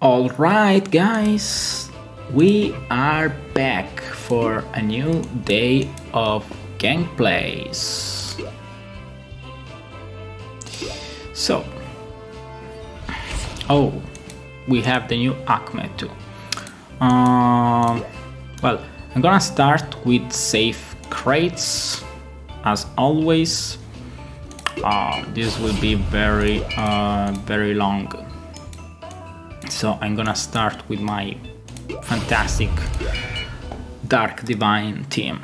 Alright, guys, we are back for a new day of gameplays. So, we have the new Achmed too. Well, I'm gonna start with safe crates, as always. This will be very long. So I'm gonna start with my fantastic Dark Divine team.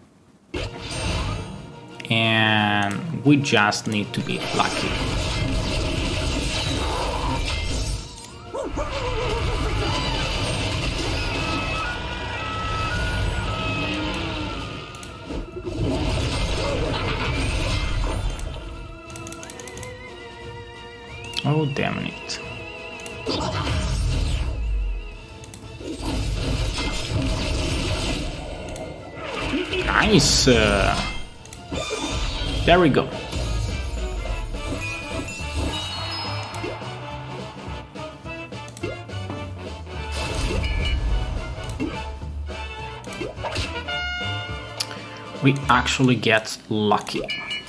And we just need to be lucky. Oh, damn it. Nice! There we go. We actually get lucky.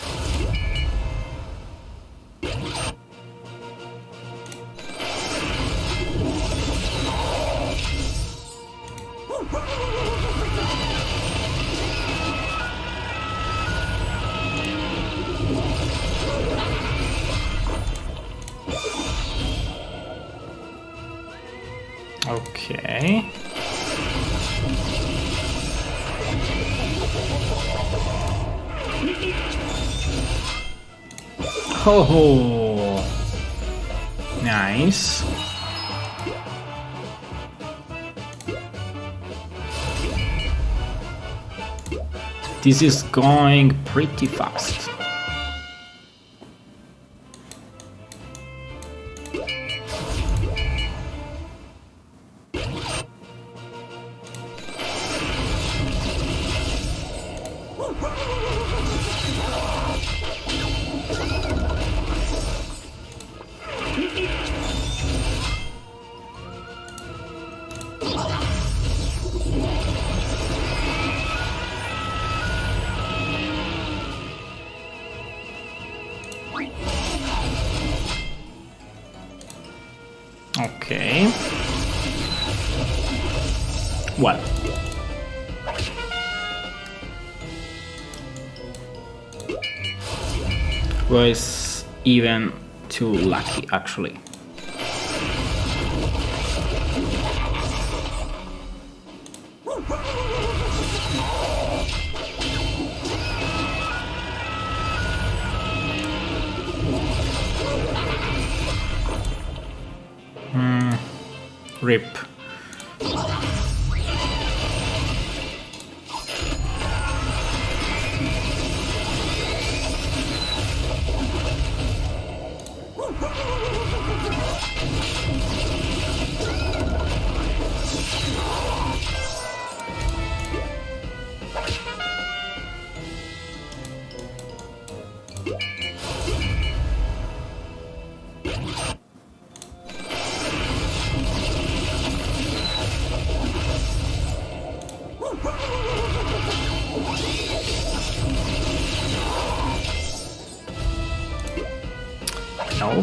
Okay. Oh, nice. This is going pretty fast. Okay. Well. Was even too lucky, actually. Rip. Nope.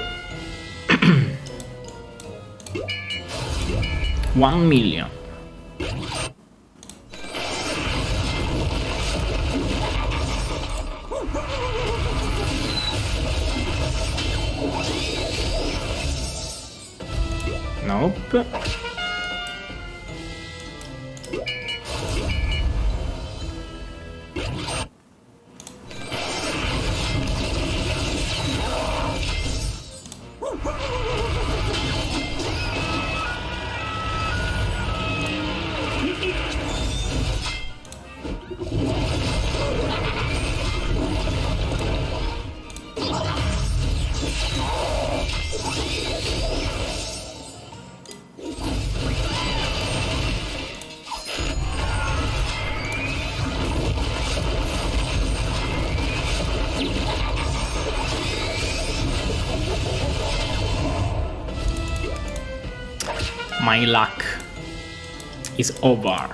1 million. Nope. my luck is over.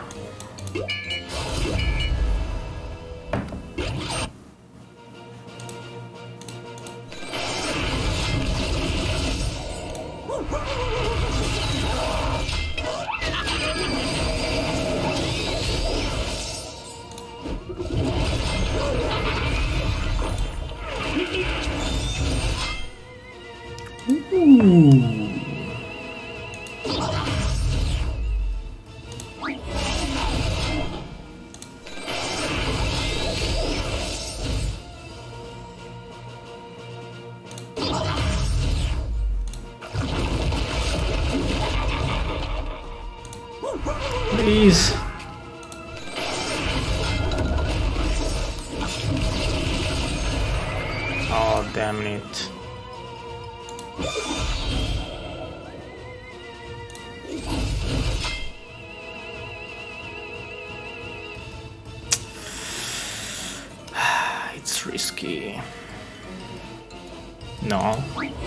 Please. Oh, damn it. It's risky. No.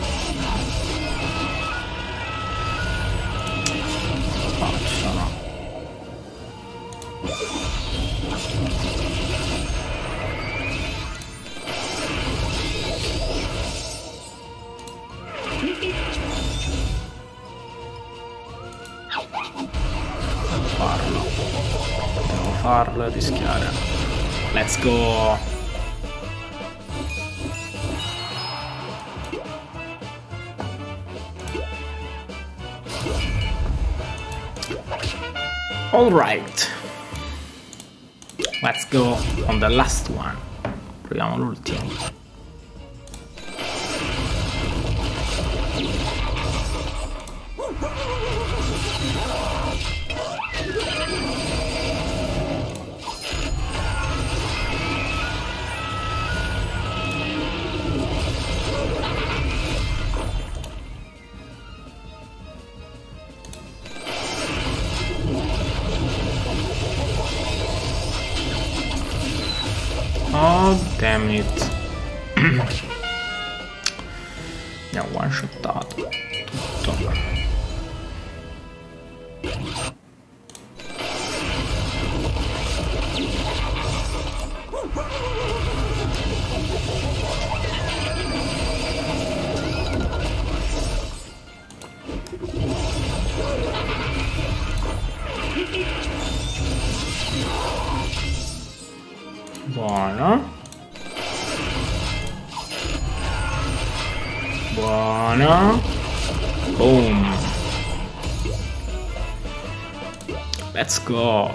Devo farlo e rischiare. Let's go. All right. Let's go on the last one. Proviamo l'ultimo. Oh, damn it. Mi ha one shottato tutto. Buono. Buono. Boom. Let's go.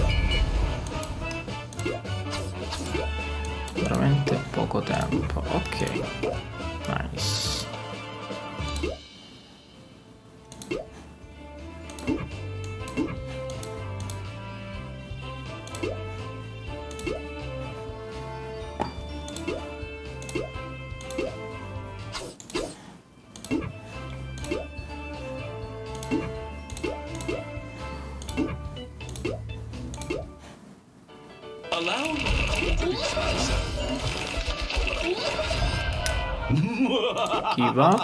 Veramente poco tempo. Ok. Nice. Chi va?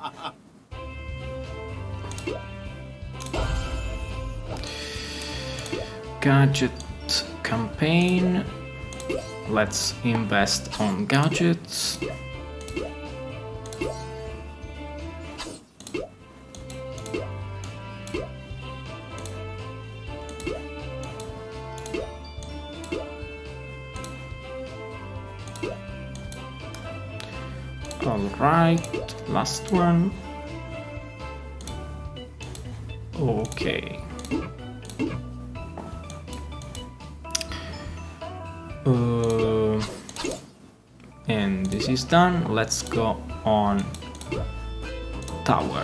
Gadget campaign. Let's invest on gadgets. Alright, last one. Okay. And this is done. Let's go on tower.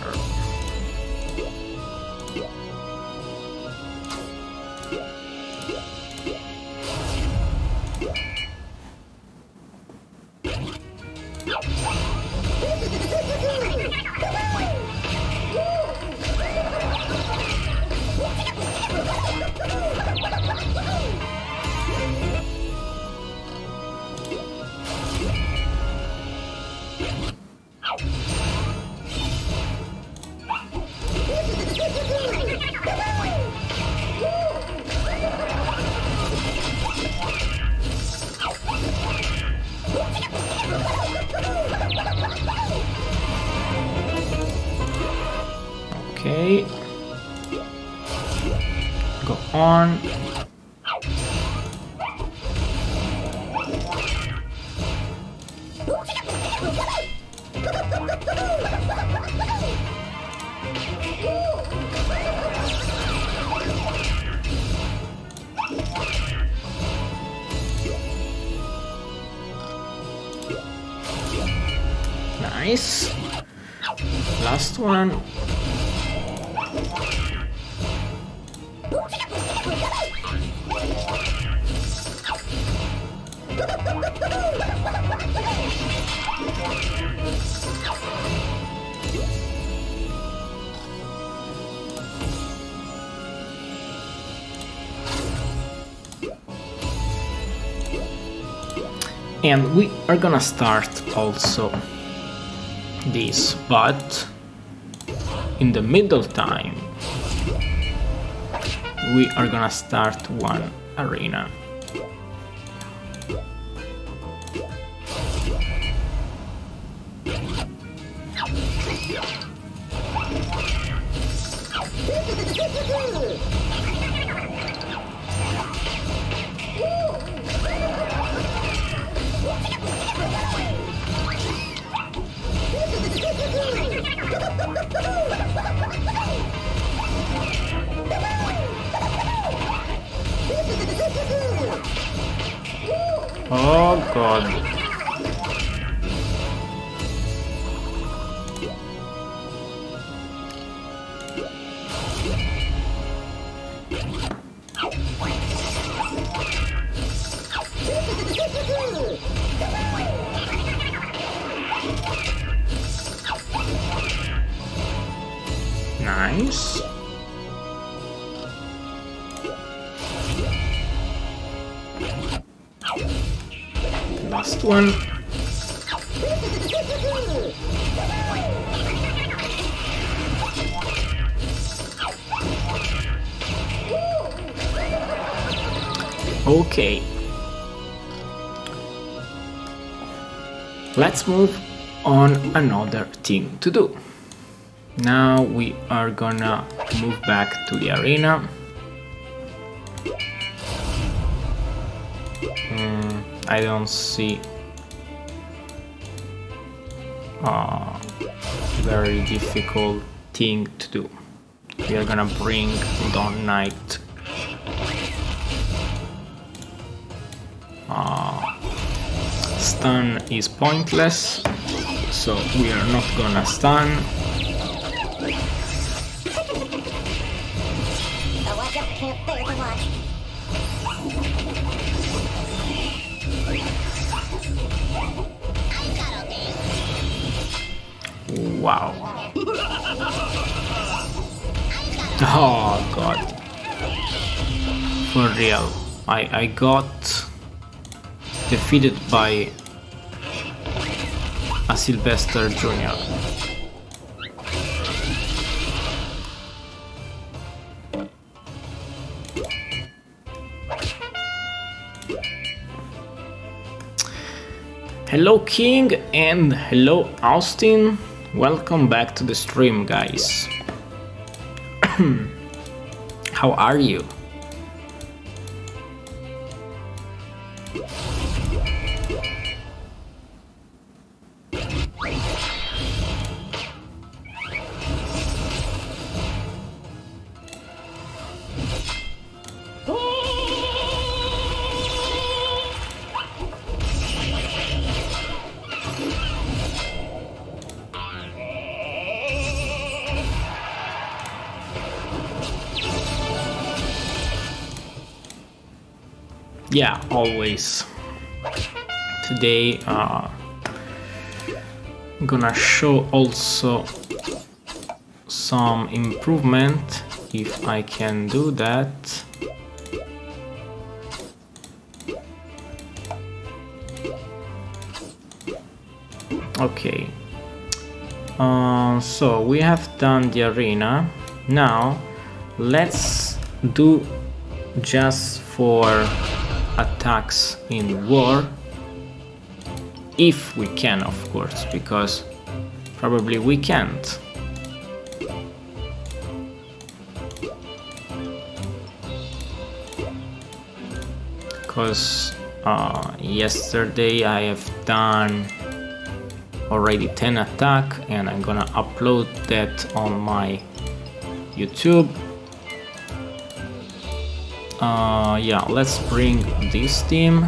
Go on. Nice. Last one. And we are gonna start also this, but in the middle time we are gonna start one arena. Oh god. Nice. Last one. Okay. Let's move on another thing to do. Now we are gonna move back to the arena. I don't see a very difficult thing to do. We are gonna bring Dawn Knight. Stun is pointless, so we are not gonna stun. Wow. Oh god. For real. I got defeated by a Sylvester Jr. Hello King and hello Austin. Welcome back to the stream, guys. How are you? Yeah, always. Today I'm gonna show also some improvement if I can do that. Okay, so we have done the arena. Now let's do just for attacks in war, if we can, of course, because probably we can't. because yesterday I have done already 10 attack, and I'm gonna upload that on my YouTube. Yeah, let's bring this team.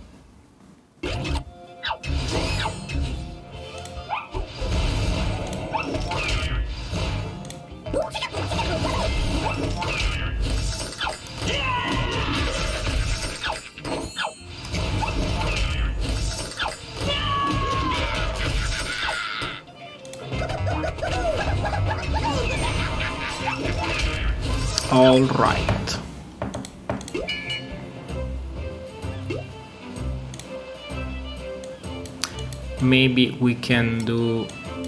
All right. Maybe we can do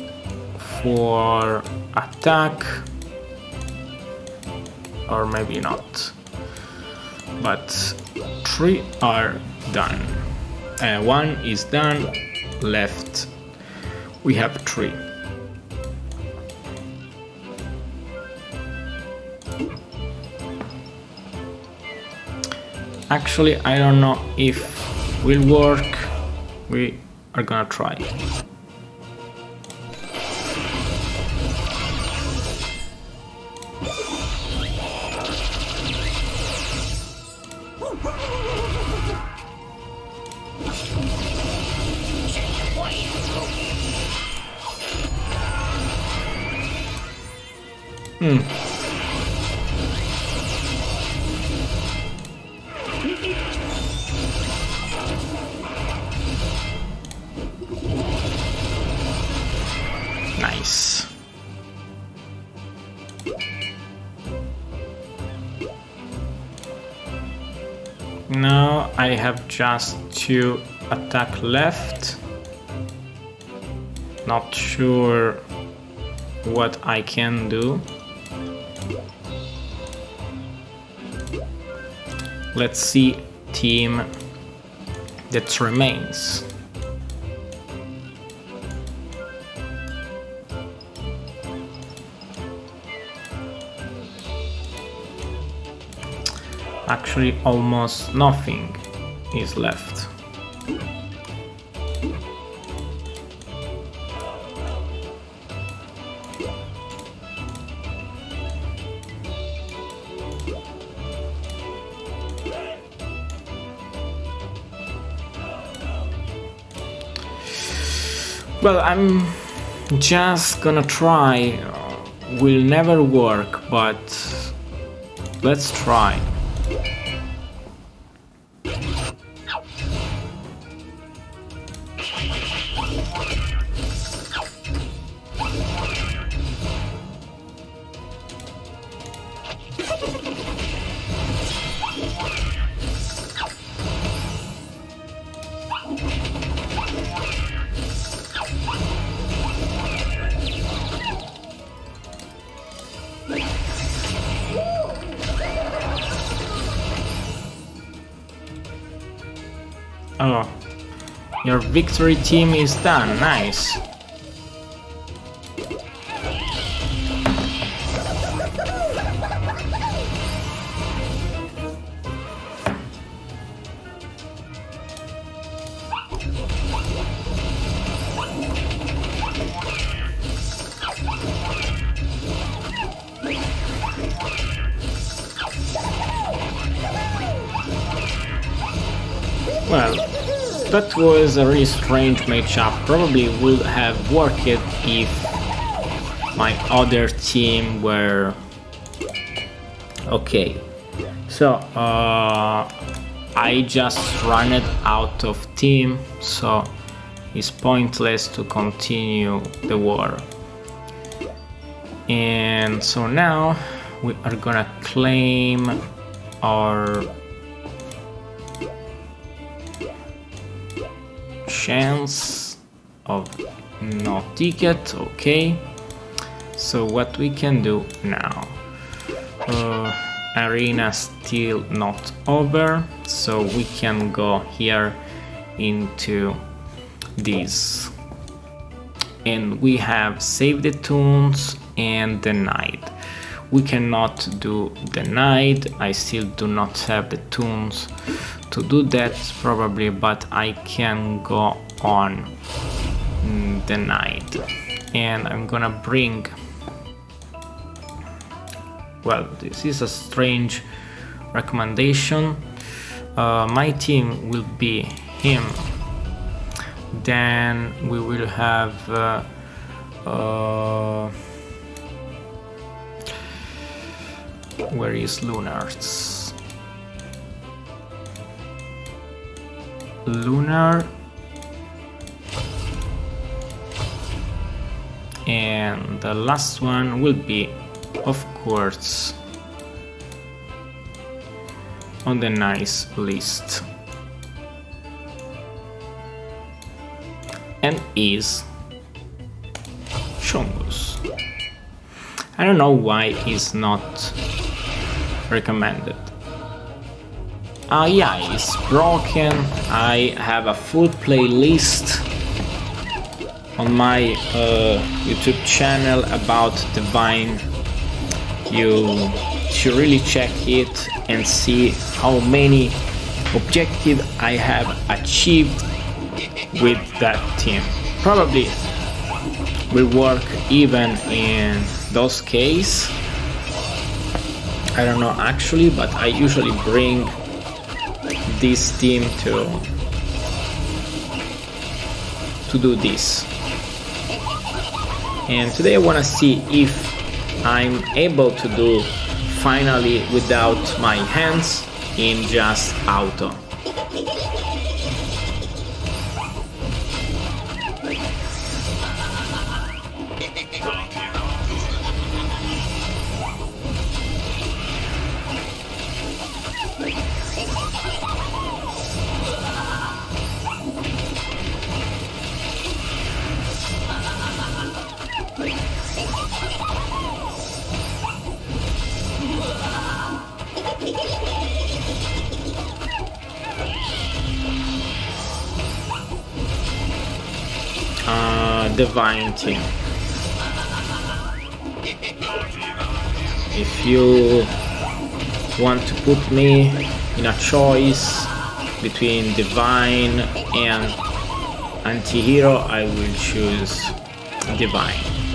for attack, or maybe not. But 3 are done. 1 is done. Left we have 3. Actually, I don't know if will work. We are gonna try. Nice. Now I have just 2 attack left. Not sure what I can do. Let's see team that remains. Actually, almost nothing is left. Well, I'm just gonna try. Will never work, but let's try. Oh, your victory team is done. Nice. Well, that was a really strange matchup. Probably would have worked if my other team were okay. So I just ran it out of team, so it's pointless to continue the war. And so now we are gonna claim our chance of no ticket. Okay, so what we can do now, arena still not over, so we can go here into this, and we have save the tunes and the night. we cannot do the knight. I still do not have the tools to do that probably, but I can go on the knight. And I'm gonna bring, well, this is a strange recommendation. My team will be him, then we will have where is Lunar's? Lunar, and the last one will be, of course, on the nice list, and is Chungus. I don't know why he's not recommended. Yeah, it's broken. I have a full playlist on my YouTube channel about Divine. You should really check it and see how many objectives I have achieved with that team. Probably will work even in those cases. I don't know actually, but I usually bring this team to do this. And today I want to see if I'm able to do finally without my hands in just auto. Divine team. If you want to put me in a choice between Divine and Anti-Hero, I will choose Divine.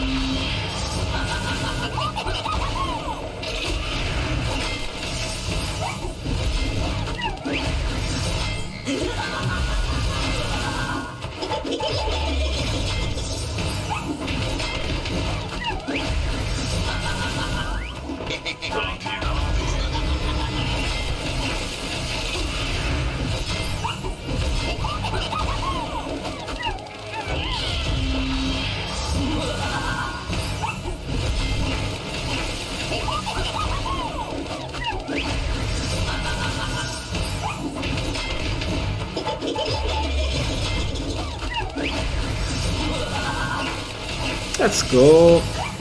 Let's go.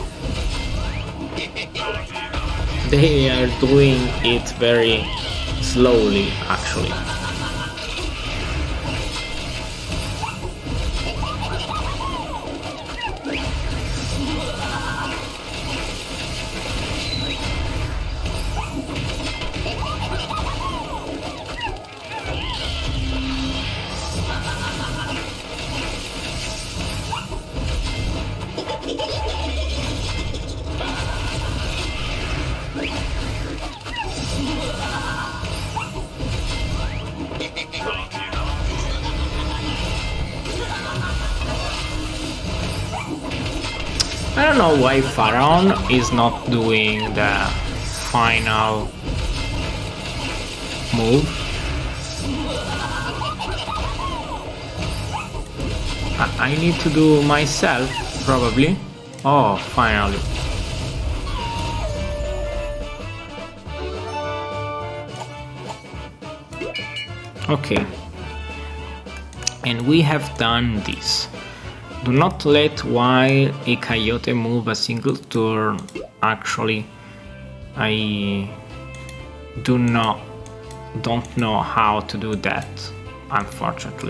They are doing it very slowly, actually. I don't know why Pharaon is not doing the final move. I need to do myself, probably. Oh, finally. Okay. And we have done this. Do not let while a coyote move a single turn. Actually, I don't know how to do that, unfortunately.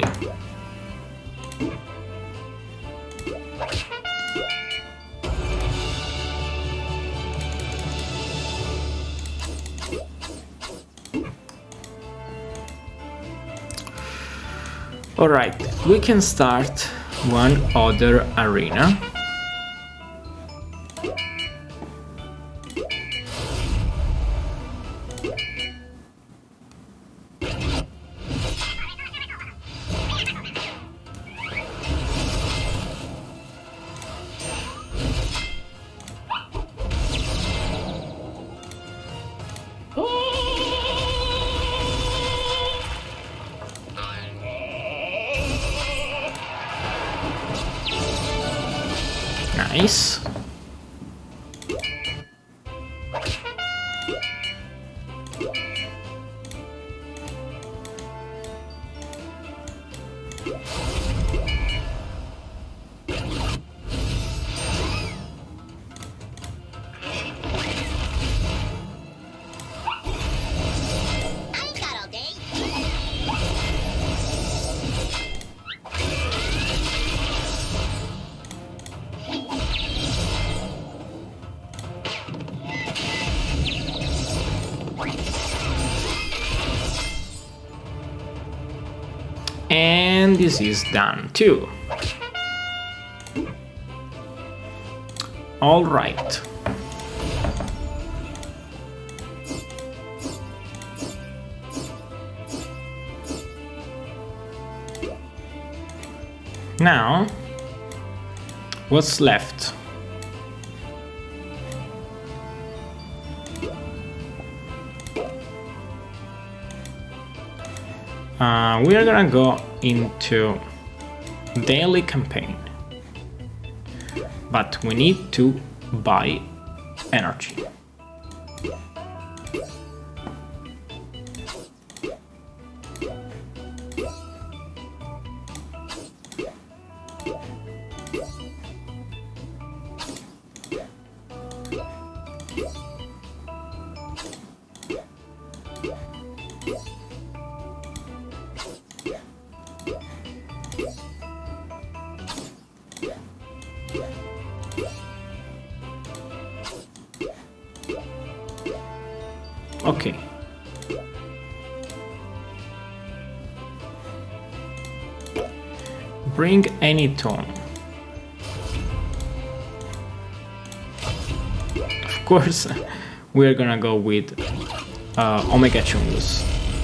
Alright, we can start one other arena. Nice. And this is done too. All right. Now, what's left? We are gonna go into daily campaign, but we need to buy energy. Okay. Bring any tone. Of course, we're gonna go with Omega Chungus.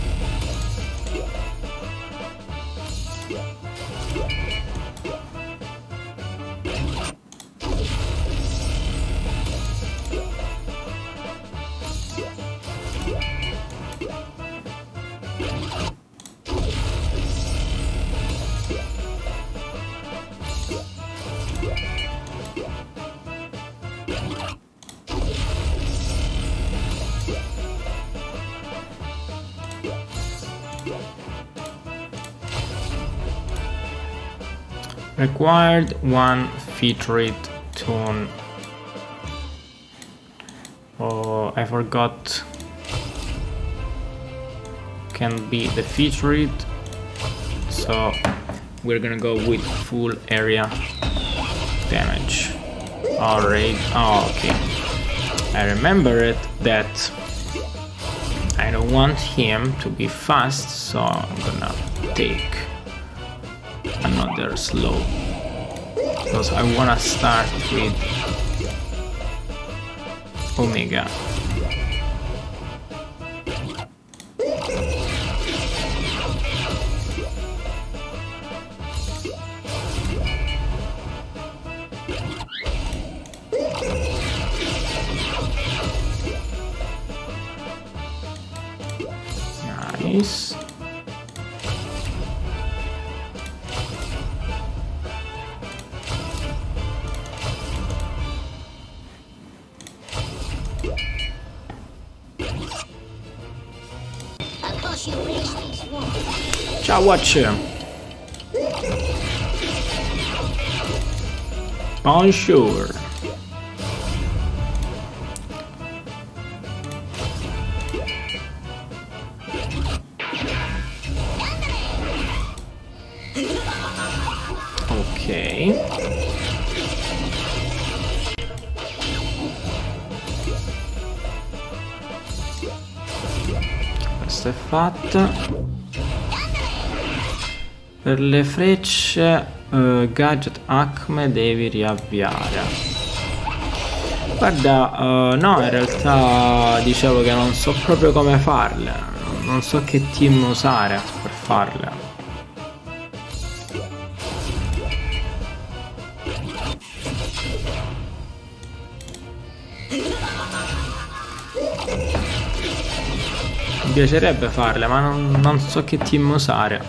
Required one featured tune. Oh, I forgot. Can be the featured. So we're gonna go with full area damage. Alright. Oh, okay. I remembered that I don't want him to be fast, so I'm gonna take another slow, because I wanna start with Omega. Nice. Ciao, Watcher. Bonjour. Ok. Questa è fatta. Per le frecce gadget Acme devi riavviare. Guarda, no, in realtà dicevo che non so proprio come farle, non so che team usare per farle. Mi piacerebbe farle, ma non so che team usare.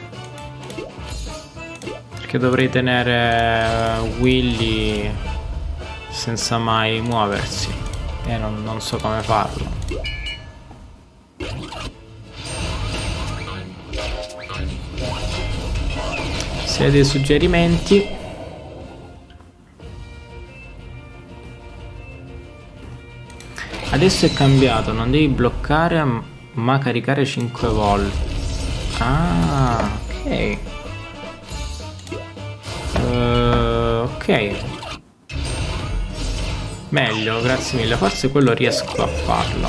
Perché dovrei tenere Willy senza mai muoversi e non so come farlo. Se hai dei suggerimenti, adesso è cambiato, non devi bloccare ma caricare 5 volte. Ah, ok. Ok, meglio, grazie mille, forse quello riesco a farlo.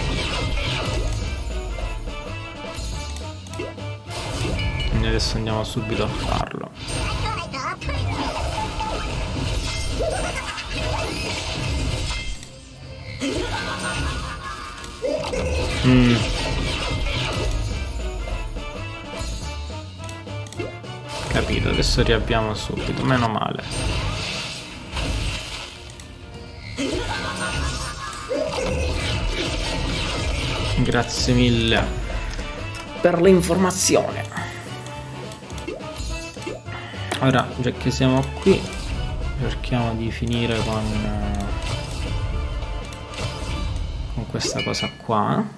Quindi adesso andiamo subito a farlo. Capito, adesso riabbiamo subito, meno male. Grazie mille per l'informazione. Ora, già che siamo qui, cerchiamo di finire con questa cosa qua.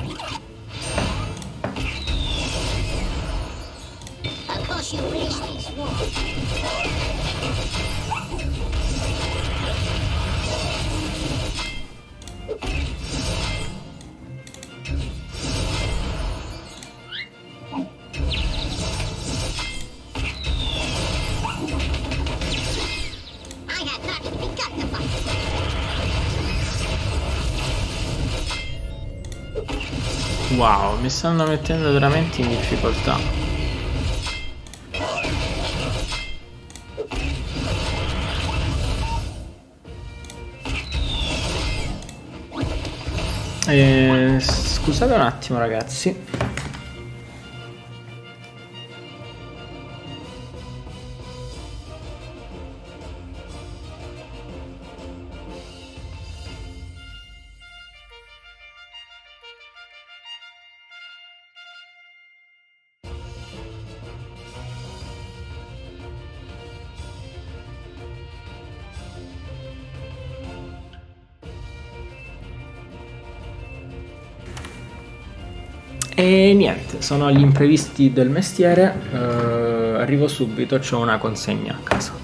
Wow, mi stanno mettendo veramente in difficoltà. Scusate un attimo, ragazzi. E niente, sono gli imprevisti del mestiere, arrivo subito, c'ho una consegna a casa.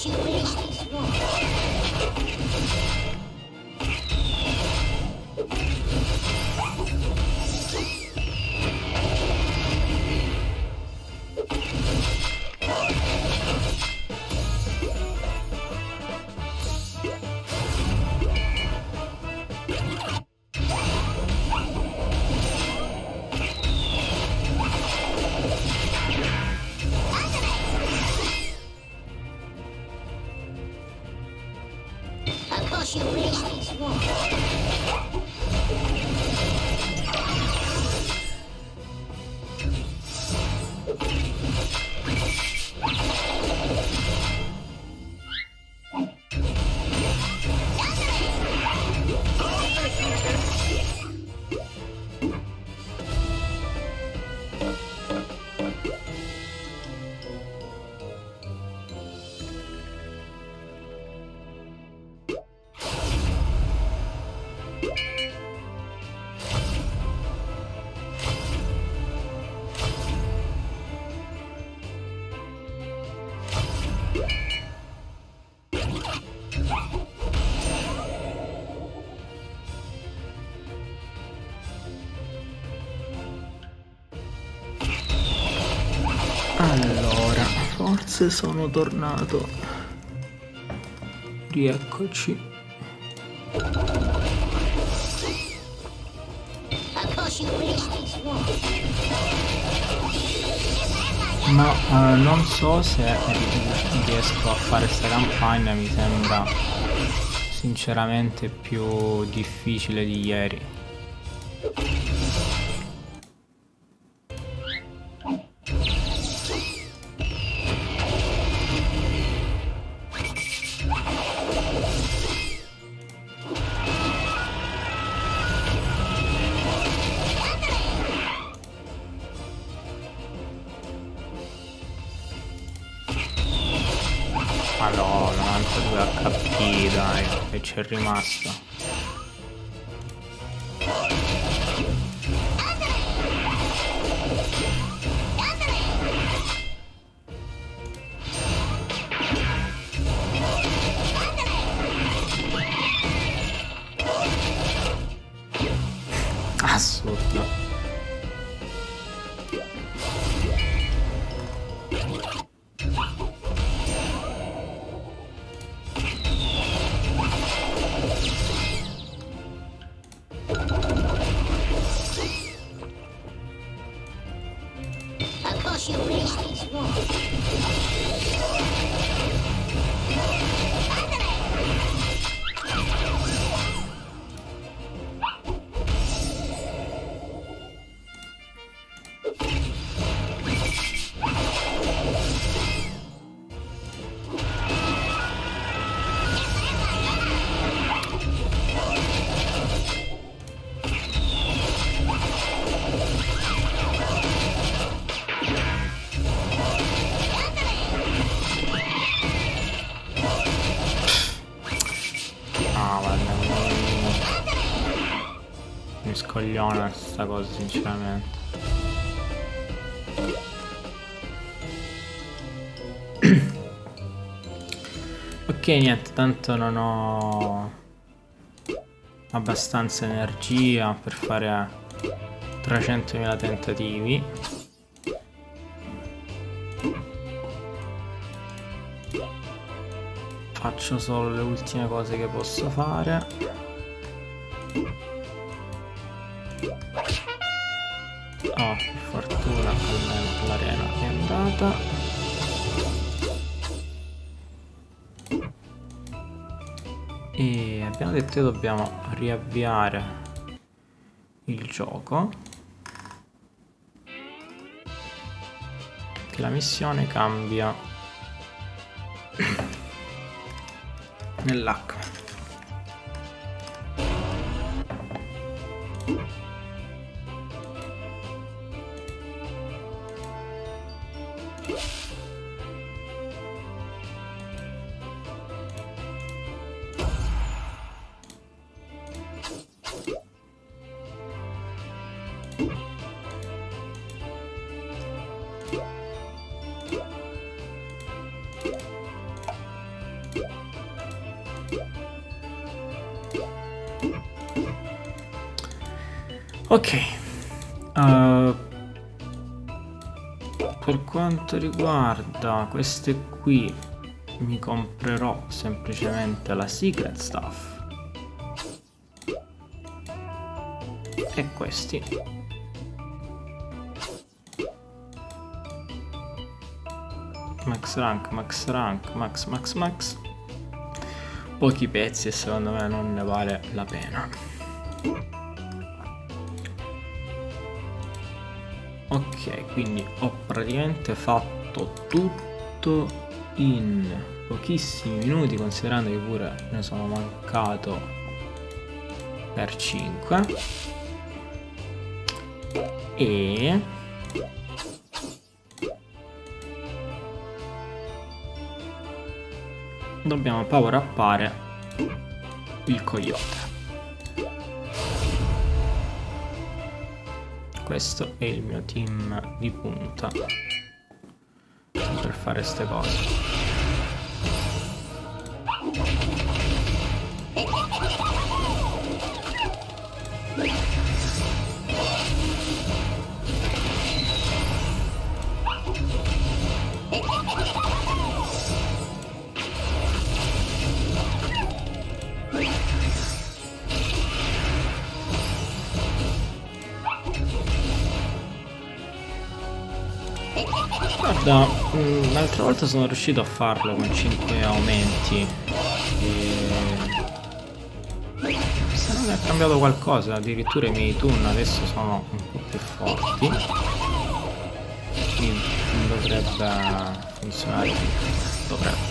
you finish this one. Of course you finish this one. Allora, forse sono tornato. Rieccoci. Of course you finish this one. Ma non so se riesco a fare sta campagna, mi sembra sinceramente più difficile di ieri. Allora, 92 HP, dai, che c'è rimasto. Assurdo. Of course you finish this one. Mi scogliona questa cosa sinceramente. Ok, niente, tanto non ho abbastanza energia per fare 300.000 tentativi. Faccio solo le ultime cose che posso fare. Oh, per fortuna almeno l'arena è andata. E abbiamo detto che dobbiamo riavviare il gioco, che la missione cambia nell'acqua. Ok, per quanto riguarda queste qui mi comprerò semplicemente la secret stuff e questi max rank, max, pochi pezzi e secondo me non ne vale la pena. Ok, quindi ho praticamente fatto tutto in pochissimi minuti, considerando che pure ne sono mancato per 5 e dobbiamo power uppare il coyote. Questo è il mio team di punta per fare ste cose. Guarda, l'altra volta sono riuscito a farlo con 5 aumenti e se non è cambiato qualcosa, addirittura i miei turn adesso sono un po' più forti, quindi dovrebbe funzionare, dovrebbe.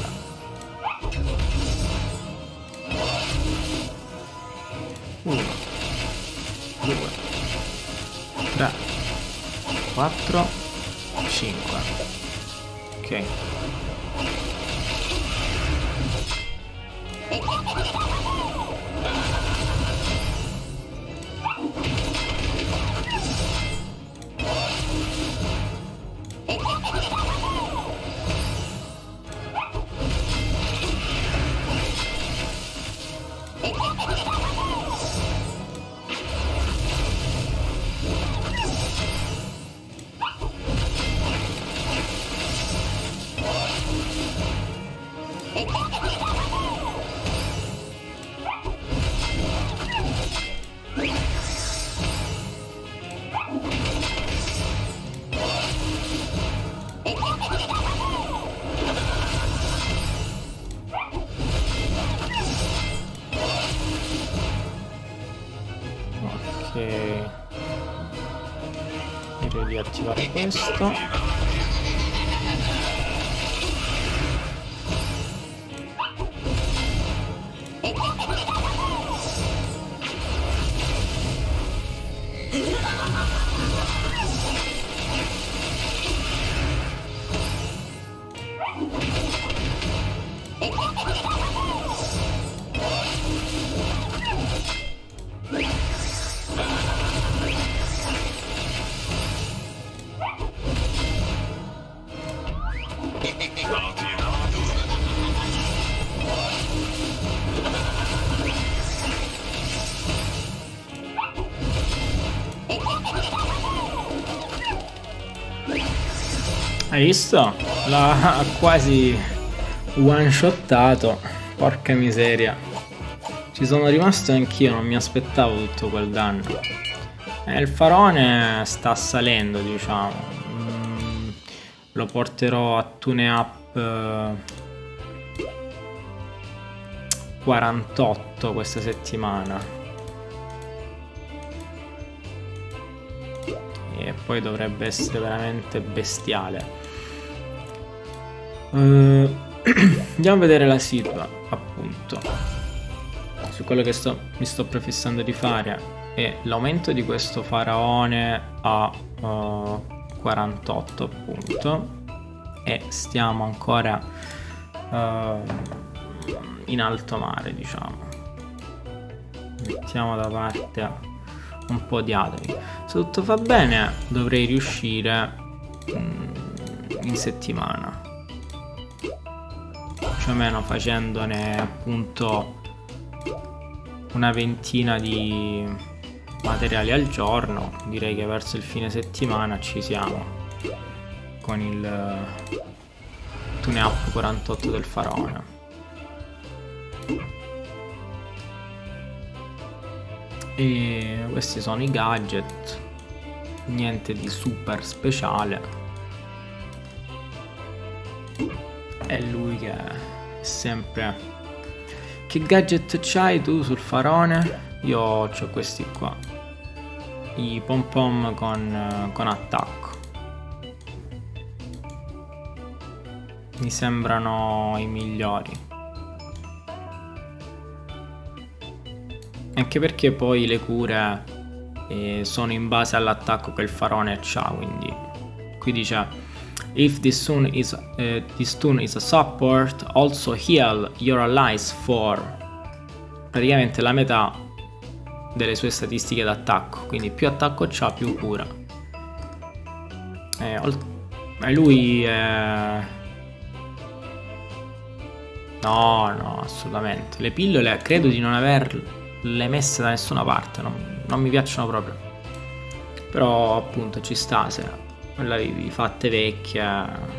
1, 2, 3, 4, 5. Ok. Direi di attivare questo. Hai visto? L'ha quasi one shottato. Porca miseria. Ci sono rimasto anch'io, non mi aspettavo tutto quel danno. Il faraone sta salendo, diciamo. Lo porterò a tune up 48 questa settimana. E poi dovrebbe essere veramente bestiale. Andiamo a vedere la situa, appunto. Su quello che mi sto prefissando di fare è l'aumento di questo faraone a 48, appunto. E stiamo ancora in alto mare, diciamo. Mettiamo da parte un po' di atomi. Se tutto va bene dovrei riuscire in settimana, più o meno facendone appunto una ventina di materiali al giorno, direi che verso il fine settimana ci siamo con il tune up 48 del faraone. E questi sono i gadget, niente di super speciale. È lui che è sempre... Che gadget c'hai tu sul faraone? Io ho questi qua, i pom pom con attacco. Mi sembrano i migliori, anche perché poi le cure sono in base all'attacco che il faraone ha, quindi qui dice if this tune is a support, also heal your allies for praticamente la metà delle sue statistiche d'attacco, quindi più attacco c'ha più cura. Lui è... No, assolutamente. Le pillole credo di non averle messe da nessuna parte, non mi piacciono proprio. Però appunto ci sta, se quella di fatte vecchie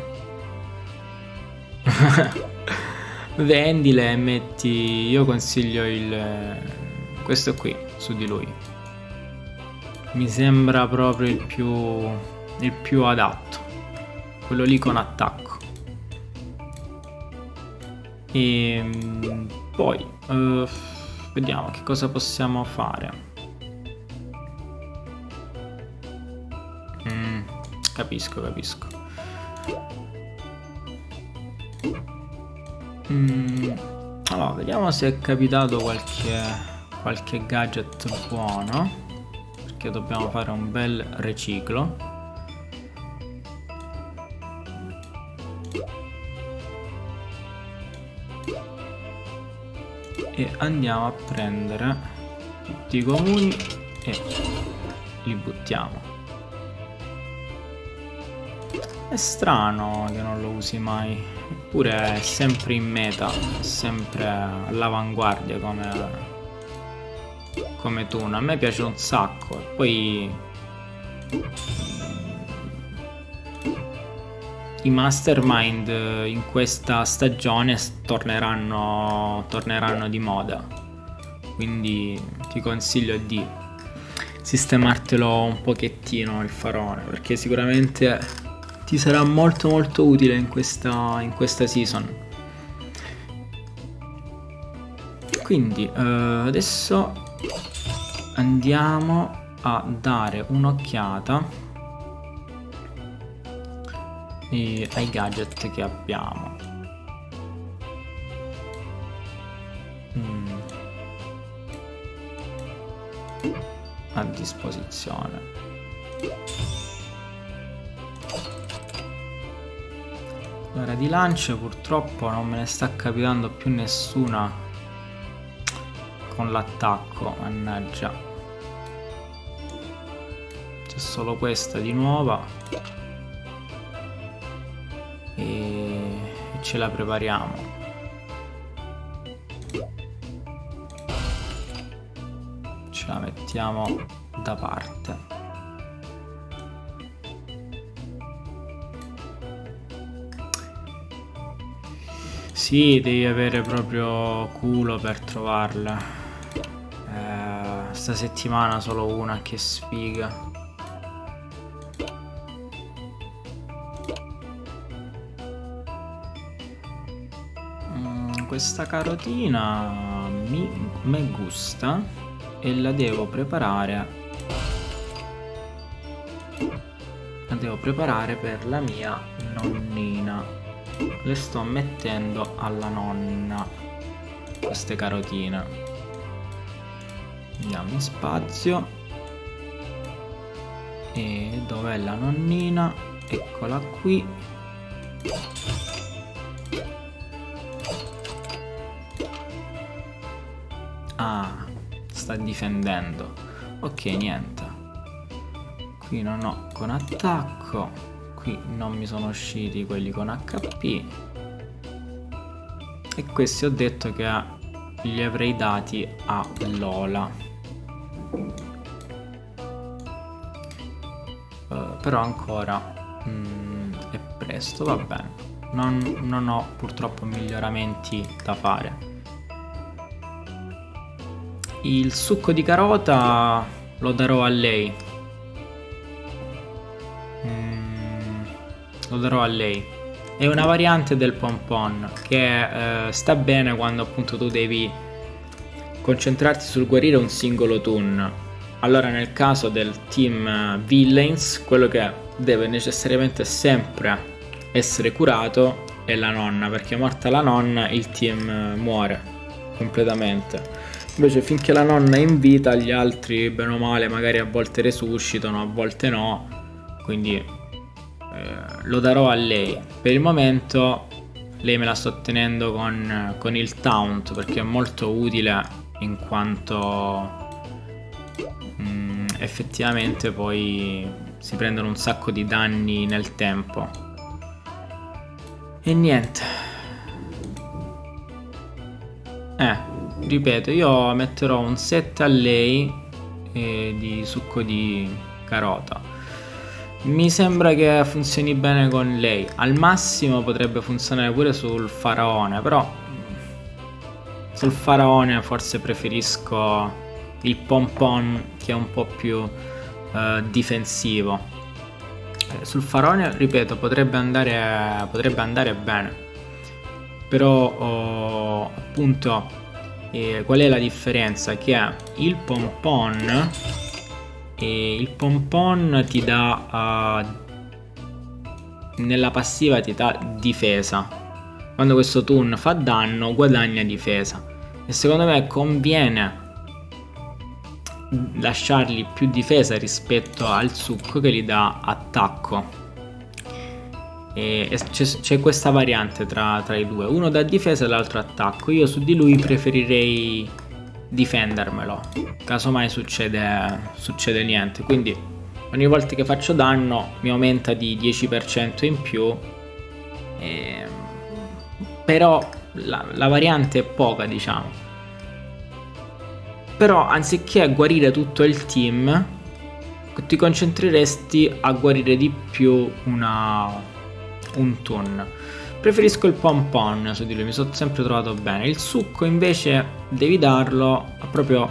vendile e metti... Io consiglio questo qui su di lui, mi sembra proprio il più adatto, quello lì con attacco. E poi vediamo che cosa possiamo fare. Capisco. Allora, vediamo se è capitato qualche gadget buono, perché dobbiamo fare un bel riciclo. E andiamo a prendere tutti i comuni e li buttiamo. È strano che non lo usi mai, eppure è sempre in meta, è sempre all'avanguardia come tune. A me piace un sacco. E poi i mastermind in questa stagione torneranno di moda, quindi ti consiglio di sistemartelo un pochettino il faraone, perché sicuramente ti sarà molto utile in questa season. Quindi adesso andiamo a dare un'occhiata ai gadget che abbiamo. A disposizione. L'ora di lancio purtroppo non me ne sta capitando più nessuna con l'attacco, mannaggia. C'è solo questa di nuova e ce la prepariamo. Ce la mettiamo da parte. Sì, devi avere proprio culo per trovarla. Sta settimana solo una, che sfiga. Questa carotina mi gusta e la devo preparare. Per la mia nonnina. Le sto mettendo alla nonna queste carotine. Andiamo in spazio. E dov'è la nonnina? Eccola qui. Ah, sta difendendo. Ok, niente. Qui non ho con attacco. Qui non mi sono usciti quelli con HP. E questi ho detto che li avrei dati a Lola. però ancora è presto, va bene. Non ho purtroppo miglioramenti da fare. Il succo di carota lo darò a lei. Lo darò a lei. È una variante del pompon che sta bene quando appunto tu devi concentrarti sul guarire un singolo toon. Allora nel caso del team Villains, quello che deve necessariamente sempre essere curato è la nonna, perché morta la nonna il team muore completamente. Invece finché la nonna è in vita gli altri bene o male magari a volte resuscitano, a volte no, quindi lo darò a lei. Per il momento lei me la sto tenendo con il taunt, perché è molto utile in quanto effettivamente poi si prendono un sacco di danni nel tempo. E niente, ripeto, io metterò un 7 a lei di succo di carota. Mi sembra che funzioni bene con lei. Al massimo potrebbe funzionare pure sul faraone, però sul faraone forse preferisco il pompon, che è un po' più difensivo. Sul faraone, ripeto, potrebbe andare bene, però appunto qual è la differenza? Che il pompon ti dà nella passiva ti dà difesa. Quando questo toon fa danno guadagna difesa, e secondo me conviene lasciargli più difesa rispetto al succo che gli dà attacco. E c'è questa variante tra i due, uno dà difesa e l'altro attacco. Io su di lui preferirei difendermelo, casomai succede niente, quindi ogni volta che faccio danno mi aumenta di 10% in più, però la variante è poca, diciamo. Però anziché guarire tutto il team, ti concentreresti a guarire di più un toon. Preferisco il pompon su di lui, mi sono sempre trovato bene. Il succo invece devi darlo proprio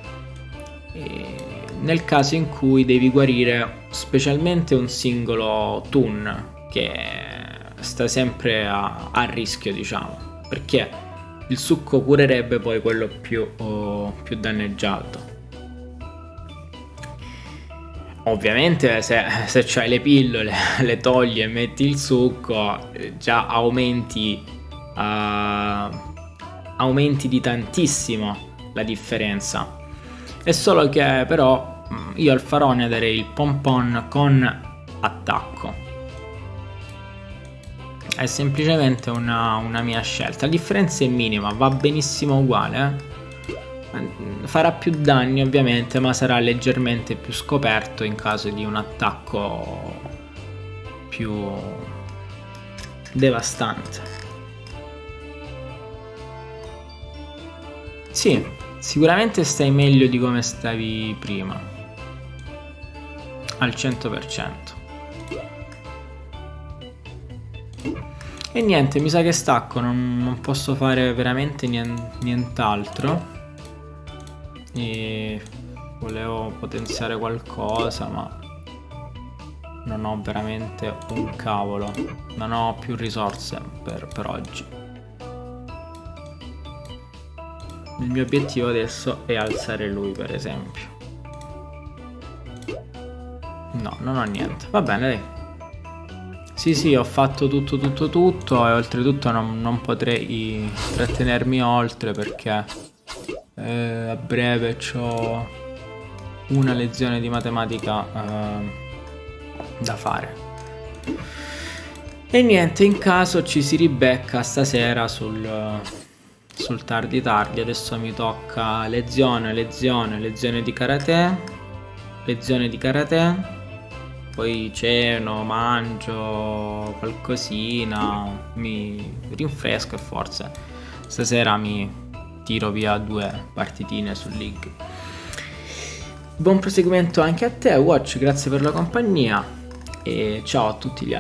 nel caso in cui devi guarire specialmente un singolo toon, che sta sempre a rischio, diciamo, perché il succo curerebbe poi quello più danneggiato. Ovviamente se c'hai le pillole, le togli e metti il succo, già aumenti di tantissimo la differenza. È solo che però io al faraone darei il pompon con attacco. È semplicemente una mia scelta. La differenza è minima, va benissimo uguale. Farà più danni ovviamente, ma sarà leggermente più scoperto in caso di un attacco più devastante. Sì, sicuramente stai meglio di come stavi prima, al 100%. E niente, mi sa che stacco, non posso fare veramente nient'altro. E volevo potenziare qualcosa, ma non ho veramente un cavolo, non ho più risorse per oggi. Il mio obiettivo adesso è alzare lui, per esempio. No, non ho niente, va bene, dai. Sì, ho fatto tutto e oltretutto non potrei trattenermi oltre, perché a breve c'ho una lezione di matematica da fare. E niente, in caso ci si ribecca stasera sul tardi. Adesso mi tocca lezione di karate, poi ceno, mangio qualcosina, mi rinfresco e forse stasera mi tiro via 2 partitine su League. Buon proseguimento anche a te, Watch, grazie per la compagnia. e ciao a tutti gli altri.